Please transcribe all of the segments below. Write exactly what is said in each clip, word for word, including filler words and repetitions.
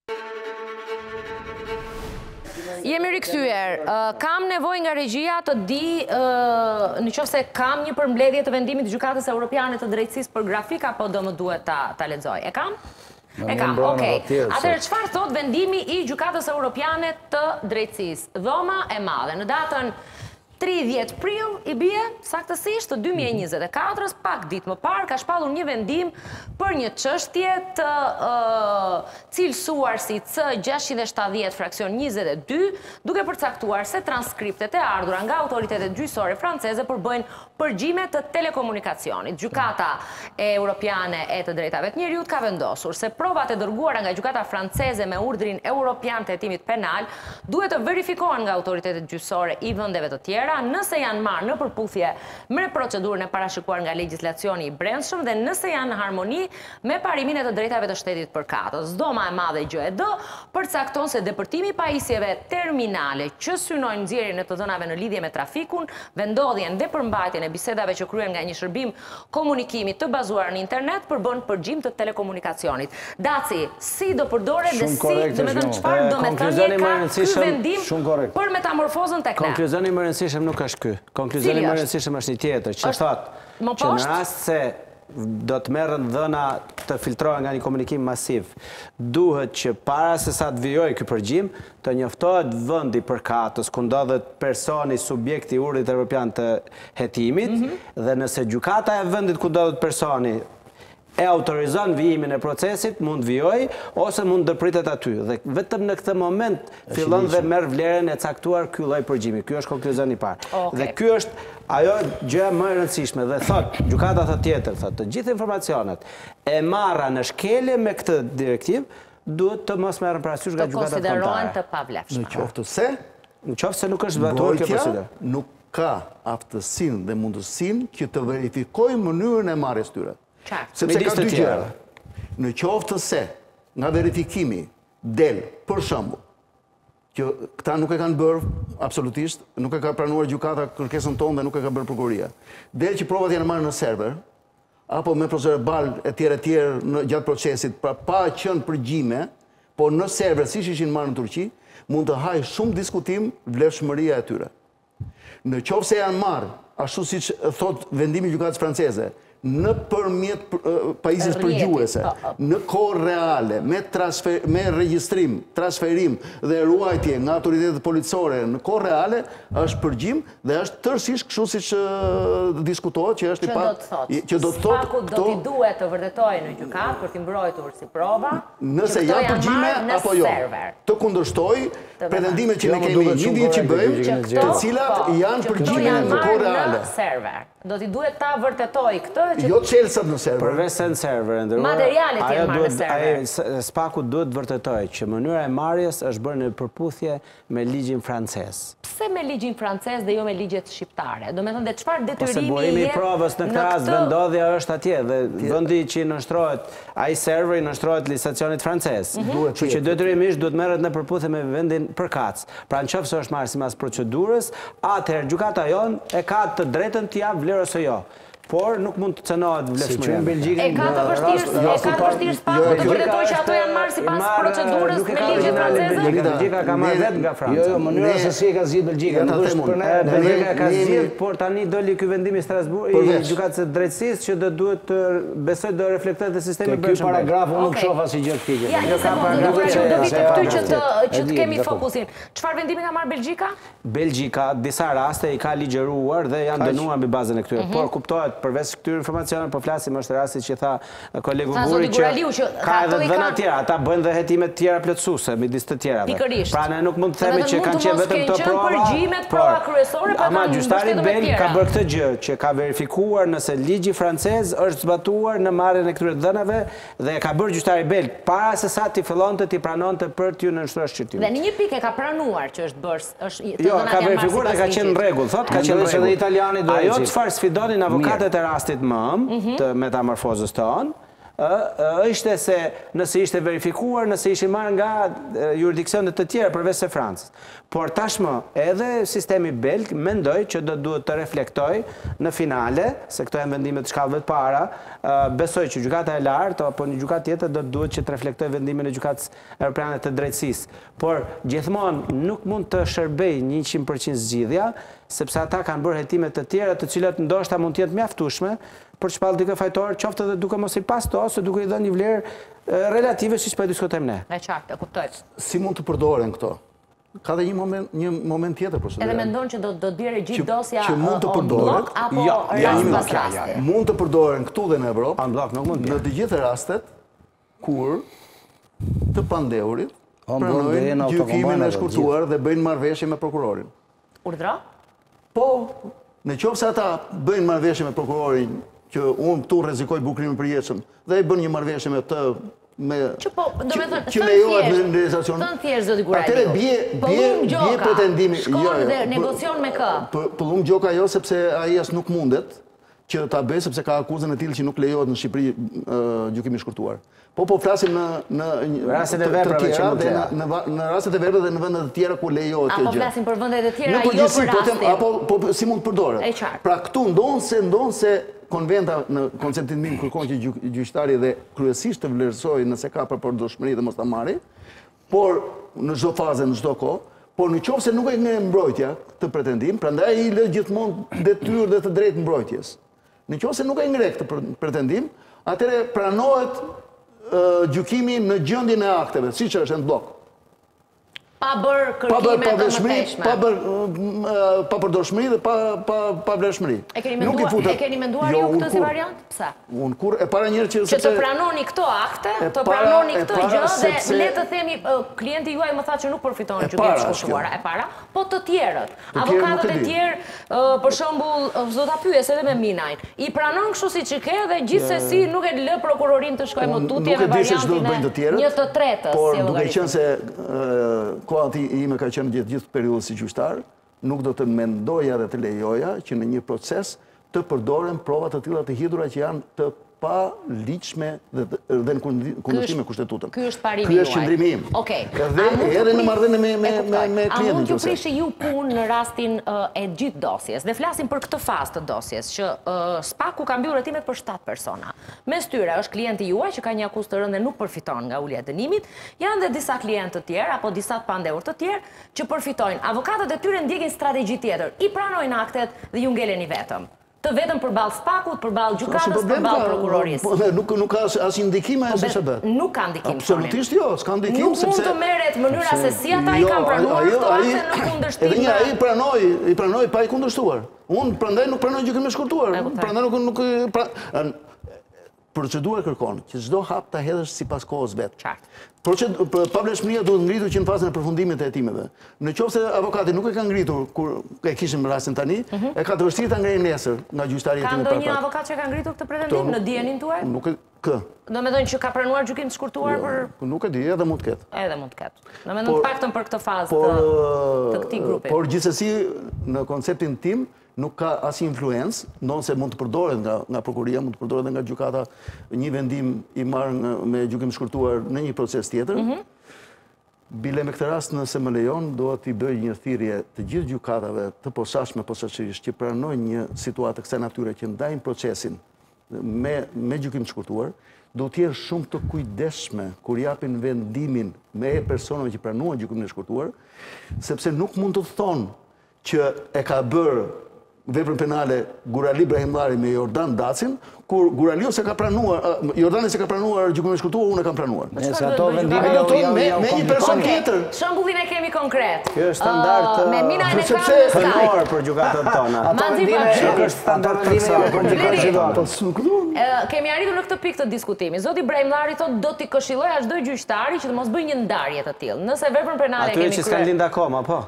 Jemi rikthyer. Kam nevojë nga regjia të di nëse kam një përmbledhje të vendimit të Gjykatës Evropiane të Drejtësisë për grafik apo do më duhet ta ta lexoj. E kam? E kam, okej. Atëherë çfarë thot vendimi i Gjykatës Evropiane të Drejtësisë? Dhoma e madhe në datën tridhjetë prill i bie saktësisht të dy mijë e njëzet e katër, pak ditë më parë ka shpallur një vendim për një çështje të uh, cilësuar si C gjashtëqind e shtatëdhjetë fraksion njëzet e dy, duke përcaktuar se transkriptet e ardhura nga autoritetet gjyqësore franceze përbëjnë përgjime të telekomunikacionit. Gjykata e Europiane e të Drejtave të Njerëzit ka vendosur se provat e dërguara nga gjykata franceze me urdhrin europian të hetimit penal duhet të verifikohen nga autoritetet gjyqësore i vendeve të tjera nëse janë marrë në përputhje me procedurën e parashikuar nga legjislacioni i brendshëm dhe nëse janë në harmoni me parimin e të drejtave të shtetit përkatës. Dhoma e madhe gjë e D përcakton se depërtimi i pajisjeve terminale që synojnë nxjerrjen e të dhënave në lidhje me trafikun, vendodhjen dhe përmbajtjen e bisedave që kryen nga një shërbim komunikimi të bazuar në internet përbën përgjim të telekomunikacionit. Daci, si do përdoret dhe si, domethënë çfarë do të thënë ka ky vendim për metamorfozën tek ne? Konkluzioni më i rëndësishëm nuk është ky. Konkluzioni më i rëndësishëm është një tjetër, që thotë që në rast se do të merren dhëna të filtrohen nga një komunikim masiv, duhet që para se sa të vijojë ky përgjim, të njoftohet vendi përkatës ku ndodhet personi subjekti i urdhrit evropian të hetimit, dhe nëse gjykata e vendit ku ndodhet personi e autorizon vijimin e procesit, mund vijoj, ose mund ndërpritet aty. Dhe vetëm në këtë moment fillon dhe merr vlerën e caktuar ky lloj përgjimi. Ky është konkluzioni i parë. Dhe ky është ajo gjëja më e rëndësishme. Dhe thot, gjykata thot tjetër, thot, të gjithë informacionet e marra në shkelje me këtë direktivë, duhet të mos merren parasysh nga gjykata kombëtare. Të konsiderohen të pavlefshme. Në qoftë se, në qoftë se nuk është zbatuar kjo procedurë. Nuk ka aftësinë dhe mundësinë që të verifikojë mënyrën e marrjes tyre. Sepse ka dy gjëra. Në qoftë se nga verifikimi del, për shembull, që këta nuk e kanë bërë absolutisht, nuk e ka pranuar gjykata kërkesën tonë dhe nuk e ka bërë prokuroria. Del që provat janë marrë në server, apo me procedurë bal e tjerë e tjerë në gjatë procesit, pra pa qenë përgjime, po në server siç ishin marrë në Turqi, mund të hajë shumë diskutim vlefshmëria e tyre. Në qoftë se janë marrë, ashtu siç thot vendimi i gjykatës franceze, në përmjet pajisjes përgjuese, në kohë reale, me regjistrim, transferim dhe ruajtje nga autoritetet policore në kohë reale, është përgjim dhe është tërësisht kështu siç diskutohet që është i pa... Që do të thotë... Spaku do t'i duhet të vërtetojë në gjykatë për t'i mbrojtur si prova, nëse janë përgjime apo jo. Të kundërshtoj pretendimet që ne kemi një ditë që bëjmë, të cilat janë përgjime në kohë reale. Do t'i duhet ta vërtetoj këtë që... Jo çelësat në server. Përveç se në server, ndërruar... Materialet janë marrë në server. Spaku duhet vërtetoj që mënyra e marrjes është bërë në përputhje me ligjin francez. Pse me ligjin francez dhe jo me ligjet shqiptare? Do me thënë dhe çfarë detyrimi jetë... Ose burimi i provës në këtë rast vendodhja është atje dhe vendi që i nështrohet, ai server i nështrohet licencionit francez. Kështu që detyrimisht duhet merret në përputhje me vendin përkatës. Pra nëse është marrë sipas procedurës, atëherë gjykata jon e ka të drejtën t'i jap vlerë ose jo. Por nuk mund të cënohet vlefshmëria. E ka të vështirë, e ka të vështirë spaku të vërtetoj që ato janë marrë sipas procedurës me ligjin francez. Belgjika ka marrë vetë nga Franca. Jo, mënyra se si e ka zgjidhur Belgjika, nuk është për ne. Belgjika ka zgjidhur, por tani doli ky vendim i Strasbourg i gjykatës së drejtësisë që do duhet të besoj do reflektojë te sistemi brendshëm. Ky paragraf unë nuk shoh asnjë gjë këtij. Ja, ka paragrafe që do vitë këtu që të që të kemi fokusin. Çfarë vendimi ka marrë Belgjika? Belgjika disa raste i ka ligjëruar dhe janë dënuar mbi bazën e këtyre. Por kuptohet përveç këtyre informacioneve, po flasim është rasti që tha kolegu Guri që ka edhe dhëna tjera, ata bëjnë dhe hetime të tjera plotësuese midis të tjerave. Pra ne nuk mund të themi që kanë qenë vetëm këto prova, por ama gjyqtari belg ka bërë këtë gjë, që ka verifikuar nëse ligji francez është zbatuar në marrjen e këtyre dhënave dhe ka bërë gjyqtari belg para se sa ti fillonte ti pranonte për t'ju nënshtrosh shqyrtimin. Dhe në një pikë ka pranuar që është bërë, është jo, ka verifikuar dhe ka qenë në rregull, thotë ka qenë në rregull. Italiani do ajo çfarë sfidonin avokatët e rastit më të metamorfozës tonë, është se nëse ishte verifikuar, nëse ishte marrë nga jurisdiksionet të tjera përveç se Francës. Por tashmë edhe sistemi belg mendoj që do duhet të reflektoj në finale, se këto janë vendimet të shkallëve të para, besoj që gjykata e lartë apo një gjykatë tjetër do duhet që të reflektoj vendimin e gjykatës evropiane të drejtësisë. Por gjithmonë nuk mund të shërbej njëqind përqind zgjidhja, sepse ata kanë bërë hetimet të tjera të cilat ndoshta mund të jenë mjaftueshme për të shpallë dikë fajtor, qoftë edhe duke mos i pas to, ose duke i dhënë një vlerë relative siç po e diskutojmë ne. E qartë, e kuptoj. Si mund të përdoren këto? Ka dhe një moment, një moment tjetër për Edhe mendon që do do të bjerë gjithë dosja që mund të përdoren apo rast pas rasti. Mund të përdoren këtu dhe në Evropë, on blok nuk mund. Në të gjitha rastet kur të pandehurit pranojnë gjykimin e shkurtuar dhe bëjnë marrëveshje me prokurorin. Urdhra? Po, në qoftë se ata bëjnë marrëveshje me prokurorin që unë këtu rrezikoj bukurimin përjetshëm dhe i bën një marrëveshje me të me që po, do me thënë, që lejohet në realizacion. Thënë thjesht zoti Gurali. Atëre bie bie bie pretendimi. Shkon dhe negocion me kë? Pëllum gjoka jo sepse ai as nuk mundet që ta bëj sepse ka akuzën e tillë që nuk lejohet në Shqipëri gjykimi i shkurtuar. Po po flasim në në rastet e veprave që mund të jenë. Në në rastet e veprave dhe në vende të tjera ku lejohet kjo gjë. Apo flasim për vendet e tjera jo për rastin. Apo po si mund të përdoret. Pra këtu ndonse ndonse konventa në konceptin tim kërkon që gjyqtari dhe kryesisht të vlerësojë nëse ka përdorshmëri dhe mos ta marrë, por në çdo fazë, në çdo kohë, por në qoftë se nuk e ngre mbrojtja këtë pretendim, prandaj ai lë gjithmonë detyrë dhe të drejtë mbrojtjes. Në qoftë se nuk e ngre këtë pretendim, atëherë pranohet gjykimi në gjendjen e akteve, siç është në blok. Pa bërë kërkime të mëtejshme. Pa bërë pa përdorshmëri dhe pa vlerëshmëri. E keni menduar ju këtë si variant? Pse? Unë kur e para njërë që... Që të pranoni këto akte, të pranoni këto gjë dhe le të themi klienti juaj më tha që nuk përfiton në gjykim shkurtuar. E para, po të tjerët. Avokatët e tjerë, për shembull, do ta pyes edhe me Minajn. I pranon kështu siç e ke dhe gjithsesi nuk e lë prokurorin të shkojë më tutje me variantin e një të tretës. Por duke qenë se koha ime ka qenë gjithë gjithë periudhën si gjyqtar, nuk do të mendoja dhe të lejoja që në një proces të përdoren prova të tilla të hidhura që janë të pa ligjshme dhe në kundërshtim me kushtetutën. Ky është parimi juaj. Ky është qëndrimi im. Okej. Edhe në marrëdhënie me me me klientin. A mund të prishë ju punë në rastin e gjithë dosjes? Dhe flasim për këtë fazë të dosjes që Spaku ka mbyllur hetimet për shtatë persona. Mes tyre është klienti juaj që ka një akuzë të rëndë dhe nuk përfiton nga ulja e dënimit, janë dhe disa klientë të tjerë apo disa të pandehur të tjerë që përfitojnë. Avokatët e tyre ndjekin strategji tjetër. I pranojnë aktet dhe ju ngeleni vetëm. Të vetëm përballë Spakut, përballë gjykatës, përballë prokurorisë. Nuk nuk ka asnjë ndikim ajo se ç'bën. Nuk ka ndikim. Absolutisht jo, s'ka ndikim sepse nuk mund të merret mënyra se si ata i kanë pranuar këto akte në kundërshtim. Edhe një ai pranoi, i pranoi pa i kundërshtuar. Unë prandaj nuk pranoj gjykimin e shkurtuar. Prandaj nuk nuk procedura kërkon që çdo hap ta hedhësh sipas kohës vet. Pavlefshmëria duhet ngritur që në fazën e përfundimit të hetimeve. Në qoftë se avokati nuk e ka ngritur kur e kishim rastin tani, e ka të vështirë ta ngrejë nesër nga gjyqtari i hetimit paraprac. Ka ndonjë avokat që ka ngritur këtë pretendim në dijenin tuaj? Nuk e kë. Domethënë që ka pranuar gjykim të shkurtuar për nuk e di, edhe mund të ketë. Edhe mund të ketë. Domethënë paktën për këtë fazë të këtij grupi. Por gjithsesi në konceptin tim nuk ka asnjë influencë, ndonse mund të përdoret nga nga prokuria, mund të përdoret edhe nga gjykata një vendim i marrë me gjykim të shkurtuar në një proces tjetër. Bile me këtë rast nëse më lejon, do t'i bëj një thirrje të gjithë gjykatave të posaçme posaçërisht që pranojnë një situatë kësaj natyre që ndajnë procesin me me gjykim të shkurtuar, do të jenë shumë të kujdesshme kur japin vendimin me personave që pranuan gjykimin e shkurtuar, sepse nuk mund të thonë që e ka bërë veprën penale Gurali Brahimllari me Jordan Dacin, kur Guraliu se ka pranuar, Jordani se ka pranuar gjykimin e shkurtuar, unë e kam pranuar. Nëse ato vendime me një person tjetër. Shembullin e kemi konkret. Kjo është standard me Minajn e kam penor për gjykatën tona. Ato vendime është standard për gjykatën. Kemi arritur në këtë pikë të diskutimit. Zoti Brahimllari thotë do t'i këshilloja çdo gjyqtari që të mos bëjë një ndarje të tillë. Nëse veprën penale kemi kryer. Aty që s'kan lind akoma, po.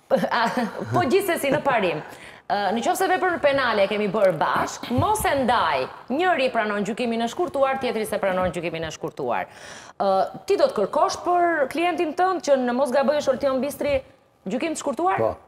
Po gjithsesi në parim. Në qoftë se veprën penale kemi bërë bashk, mos e ndaj, njëri pranon gjykimin e shkurtuar, tjetri se pranon gjykimin e shkurtuar. Ti do të kërkosh për klientin tënd që në mos gabojësh Oltion Bistri gjykim të shkurtuar? Po.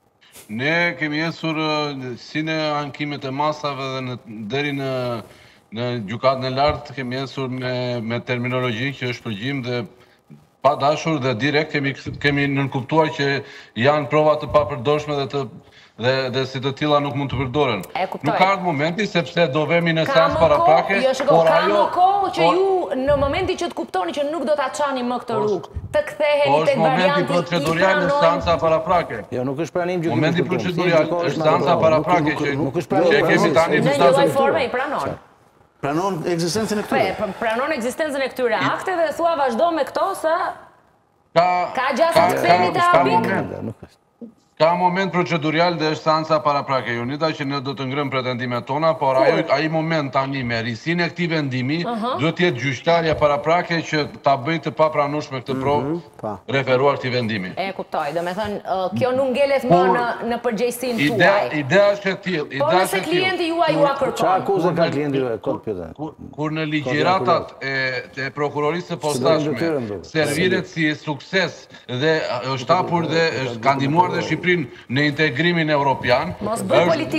Ne kemi ecur si në ankimet e masave dhe deri në në gjykatën e lartë kemi ecur me terminologji që është përgjim dhe pa dashur dhe direkt kemi nënkuptuar që janë prova të papërdorshme dhe të dhe si të tilla nuk mund të përdoren. Nuk ka ardhur momenti sepse do vemi në seancë paraprake, por ajo ka kohë që ju në momentin që të kuptoni që nuk do ta çani më këtë rrugë, të ktheheni tek varianti momenti procedurial në seanca paraprake. Jo, nuk është pranim gjykimit. Momenti procedurial është seanca paraprake që nuk është pranim. Që kemi tani në një lloj forme i pranon. Pranon ekzistencën e këtyre. Pranon ekzistencën e këtyre akteve dhe thua vazhdo me këto se ka gjasa të ktheheni te arbitri. Ka moment procedurial dhe është seanca paraprake, Jonida, që ne do të ngrëm pretendimet tona, por ai moment tani me risin e këtij vendimi duhet të jetë gjyqtarja paraprake që ta bëjë të papranueshme këtë provë referuar këtij vendimi. E kuptoj, do të thënë kjo nuk ngelet më në përgjegjësinë tuaj. Idea është e tillë, Po nëse klienti juaj ju kërkon. Çfarë akuzë ka klienti juaj kod pyetën? Kur në ligjëratat e prokurorisë së posaçme serviret si sukses dhe është hapur dhe është kandiduar dhe në integrimin evropian, është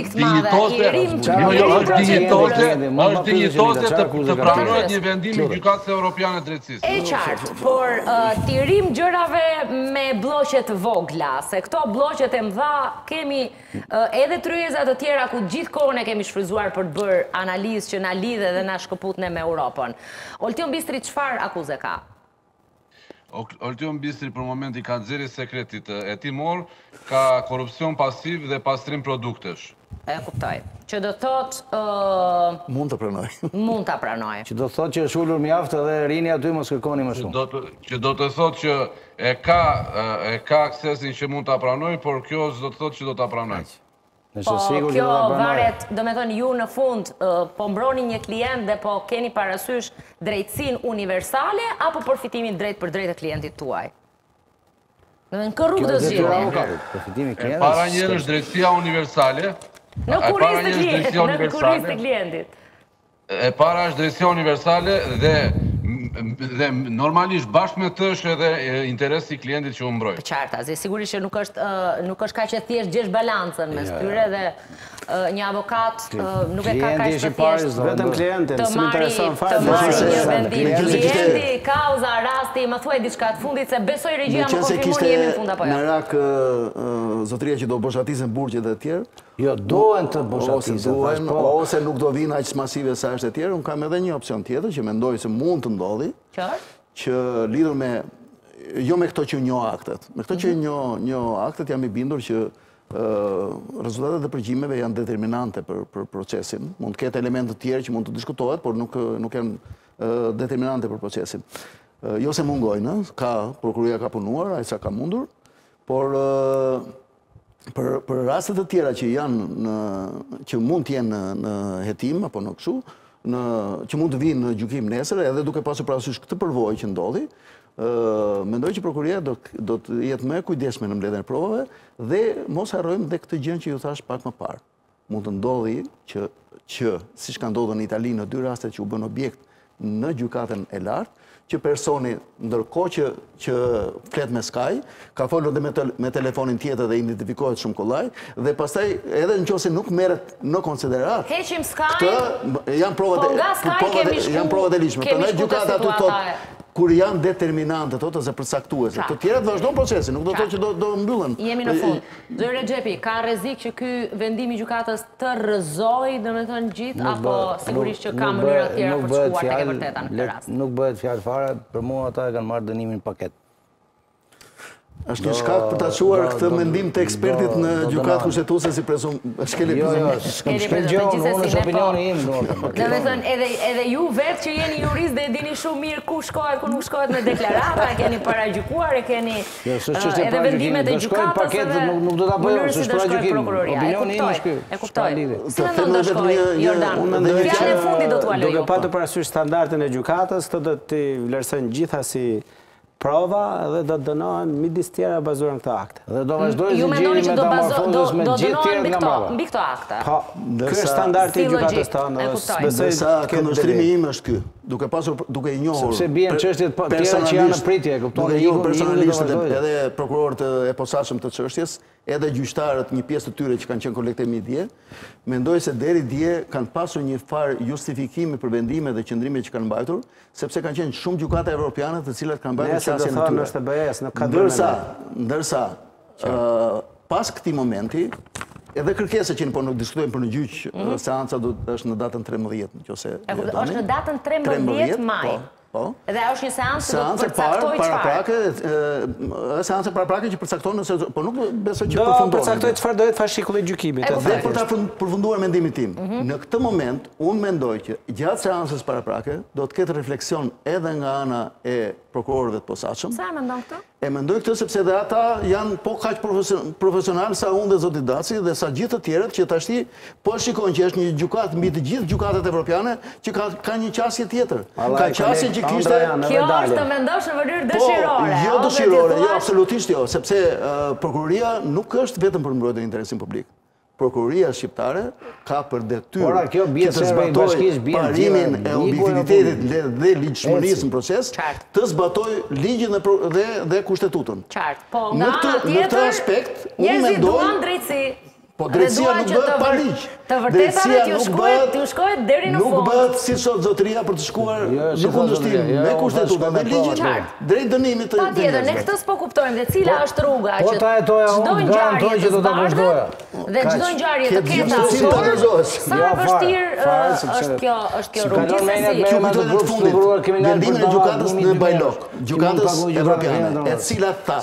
dinjitose të pranohet një vendim i gjykatës evropiane të drejtësisë. E qartë, por tirim gjërave me bloqet vogla, se këto bloqet e mëdha kemi edhe tryezat të tjera ku gjithkohën e kemi shfryzuar për të bërë analizë që na lidhe dhe na shkëputne me Europën. Oltion Bistri, çfarë akuze ka? Oltion Bistri për momenti ka nxjerrje sekretit hetimor, ka korrupsion pasiv dhe pastrim produktesh. E kuptoj. Që do thot mund të pranoj. Mund ta pranoj. Që do thot që është ulur mjaft edhe rini aty mos kërkoni më shumë. Që do të thot që e ka e ka aksesin që mund ta pranoj, por kjo do të thot që do ta pranoj. Po kjo varet, do me thënë ju në fund po mbroni një klient dhe po keni parasysh drejtësinë universale apo përfitimin drejt për drejt të klientit tuaj? Në kërrug do zgjidhni. E para njërë është drejtësia universale. Në kurriz të klientit. E para është drejtësia universale dhe dhe normalisht bashkë me të është edhe interesi i klientit që u mbroj. Qarta, zi sigurisht që nuk është nuk është kaq e thjesht gjesh balancën mes tyre dhe një avokat nuk e ka kaq të thjesht vetëm klientin, s'më intereson fare të marrë një vendim. Klienti, kauza, rasti, më thuaj diçka të fundit se besoj regjia më konfirmoni jemi në fund apo jo. Në rak zotëria që do boshatisen burgjet e tjerë. Jo, dohen të boshatisen. Ose nuk do vinë aq masive sa është e tjerë, unë kam edhe një opcion tjetër që mendoj se mund të ndodhi. Që lidhur me, jo me këto që njoh aktet, me këto që njoh aktet jam i bindur që rezultatet e përgjimeve janë determinante për procesin. Mund të ketë elemente të tjerë që mund të diskutohet, por nuk janë determinante për procesin. Jo se mungojnë, ka, prokuroria ka punuar, ai sa ka mundur, por për rastet të tjera që janë që mund të jenë në hetim apo në kështu, që mund të vinë në gjykim nesër, edhe duke pasur parasysh këtë përvojë që ndodhi, mendoj që prokuroria do të jetë më e kujdesshme në mbledhjen e provave dhe mos harrojmë dhe këtë gjë që ju thash pak më parë. Mund të ndodhi që që siç ka ndodhur në Itali në dy rastet që u bën objekt në gjykatën e lartë, që personi ndërkohë që që flet me Sky, ka folur dhe me telefonin tjetër dhe identifikohet shumë kollaj, dhe pastaj edhe nëse nuk merret në konsiderat. Heqim Sky. Këtë janë provat e janë provat e ligjshme. Prandaj gjykata aty thotë kur janë determinante ato ose përcaktuese. Të tjerat vazhdon procesi, nuk do të thotë që do mbyllen. Jemi në fund. Zoti Rexhepi, ka rrezik që ky vendim i gjykatës të rrëzojë, domethënë gjithë apo sigurisht që ka mënyra të tjera për të shkuar tek e vërteta në këtë rast. Nuk bëhet fjalë fare, për mua ata e kanë marrë dënimin paket. Është një shkak për ta çuar këtë mendim të ekspertit në gjykatë kushtetuese si presum shkelje prezumtiv. Shkel gjon, unë është opinioni im, do të thënë edhe edhe ju vetë që jeni jurist dhe e dini shumë mirë ku shkohet, ku nuk shkohet në deklarata, e keni paragjykuar, e keni edhe vendimet e gjykatës. Paket nuk do ta bëjmë, s'është para gjykim. Opinioni im është ky. E kuptoj. Si mendon të shkojë Jordan? Unë mendoj që fjalën e fundit do t'ua lejoj. Duke patur parasysh standardet e gjykatës, këtë do të vlerësojnë gjithasi prova dhe do të dënohen midis tjera bazuar në këto akte. Dhe do vazhdojë zinxhiri metamorfozës me gjithë tjerë nga mbrapa. Mbi këto akte. Po, ky është standardi i gjykatës tonë. Besoj se këndvështrimi im është ky. duke pasur, duke i njohur sepse bien çështjet tjera që janë në pritje, kupton, duke i njohur personalistët edhe prokurorët e posaçëm të çështjes, edhe gjyqtarët, një pjesë të tyre që kanë qenë kolektemi dje, mendoj se deri dje kanë pasur një farë justifikimi për vendime dhe qëndrime që kanë mbajtur, sepse kanë qenë shumë gjykata evropiane të cilat kanë mbajtur qasjen e tyre. Ndërsa, ndërsa pas këtij momenti, edhe kërkesa që po nuk diskutojmë për në gjyq, seanca është në datën trembëdhjetë, nëse e doni. Është në datën trembëdhjetë maj. Edhe është një seancë që do të përcaktoj çfarë? Seancë paraprake që përcakton nëse po nuk besoj që përfundon. Do përcaktoj çfarë do jetë fashikulli i gjykimit. Dhe për ta përfunduar mendimin tim, në këtë moment unë mendoj që gjatë seancës paraprake do të ketë refleksion edhe nga ana e prokurorëve të posaçëm. Sa e mendon këtë? E mendoj këtë sepse dhe ata janë po kaq profesional sa unë dhe zoti Daci dhe sa gjithë të tjerët që tashti po shikojnë që është një gjykatë mbi të gjithë gjykatat evropiane që ka ka një qasje tjetër. Ka qasje që kishte. Kjo është të mendosh në mënyrë dëshirore. Jo dëshirore, jo absolutisht jo, sepse prokuroria nuk është vetëm për mbrojtjen e interesit publik. Prokuroria shqiptare ka për detyrë që të zbatojë parimin e objektivitetit dhe ligjshmërisë në proces, të zbatojë ligjin dhe kushtetutën. Qartë, po nga ana tjetër, njerëzit duan drejtësi. Po drejtësia nuk bëhet pa ligj. Të vërtetave t'ju shkohet deri në fund. Nuk bëhet si sot zotëria për të shkuar në kundërshtim me kushtetutën dhe ligjin drejt dënimit të. Patjetër, ne këtë s'po kuptojmë dhe cila është rruga që çdo ngjarje që do ta vazhdojë. Dhe çdo ngjarje të ketë sa vështirë është kjo, është kjo rrugë. Ju kujtoj në fundit vendimin e gjykatës në Bajlok, gjykatës evropiane, e cila tha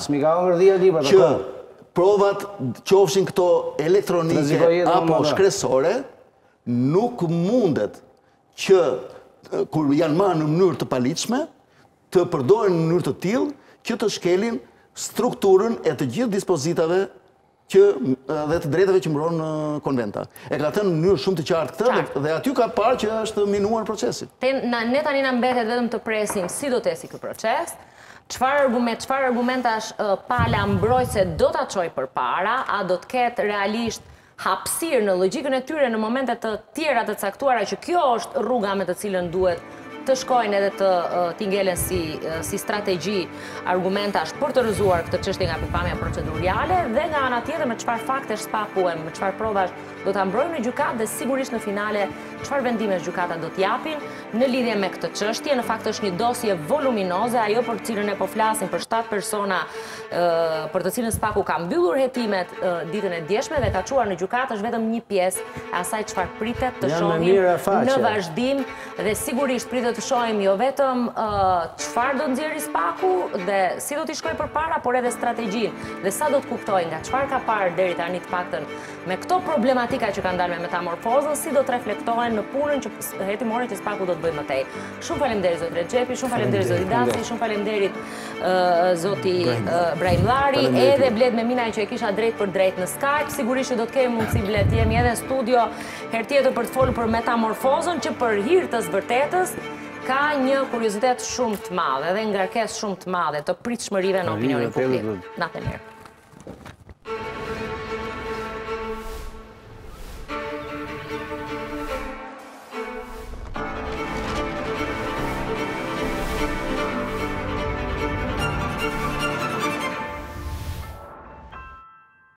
që provat qofshin këto elektronike apo shkresore, nuk mundet që, kur janë marrë në mënyrë të paligjshme, të përdoren në mënyrë të tillë që të shkelin strukturën e të gjithë dispozitave që dhe të drejtave që mbron në konventa. E ka thënë në mënyrë shumë të qartë këtë dhe aty ka parë që është minuar procesi. Ne tani na mbetet vetëm të presim si do të ecë ky proces. Çfarë argument, çfarë argumentash pala mbrojtëse do ta çojë përpara, a do të ketë realisht hapësirë në logjikën e tyre në momente të tjera të caktuara që kjo është rruga me të cilën duhet të shkojnë edhe të t'ingelen si strategji argumentash për të rrëzuar këtë çështje nga pikpamja procedurale dhe nga ana tjetër me çfarë faktesh spakuem, me çfarë provash do ta mbrojmë në gjykatë dhe sigurisht në finale çfarë vendimesh gjykata do t'japin në lidhje me këtë çështje. Në fakt është një dosje voluminoze, ajo për të cilën ne po flasim për shtatë persona për të cilën spaku ka mbyllur hetimet ditën e djeshme dhe ka çuar në gjykatë është vetëm një pjesë e asaj çfarë pritet të shohim në vazhdim dhe sigurisht pritet të shohim jo vetëm çfarë do nxjerrë spaku dhe si do t'i shkojë përpara, por edhe strategjinë dhe sa do të kuptojë nga çfarë ka parë deri tani të paktën me këto problematika që kanë dalë me metamorfozën, si do të reflektohen në punën që hetimore që spaku do të bëjë më tej. Shumë faleminderit zoti Rexhepi, shumë faleminderit zoti Daci, shumë faleminderit zoti Brajllari, edhe Bled Meminaj që e kisha drejt për drejt në Skype. Sigurisht që do të kemi mundësi Bled të jemi edhe në studio herë tjetër për të folur për metamorfozën që për hir të së vërtetës ka një kuriozitet shumë të madhe dhe ngarkesë shumë të madhe të pritshmërive në opinionin publik. Natë e mirë.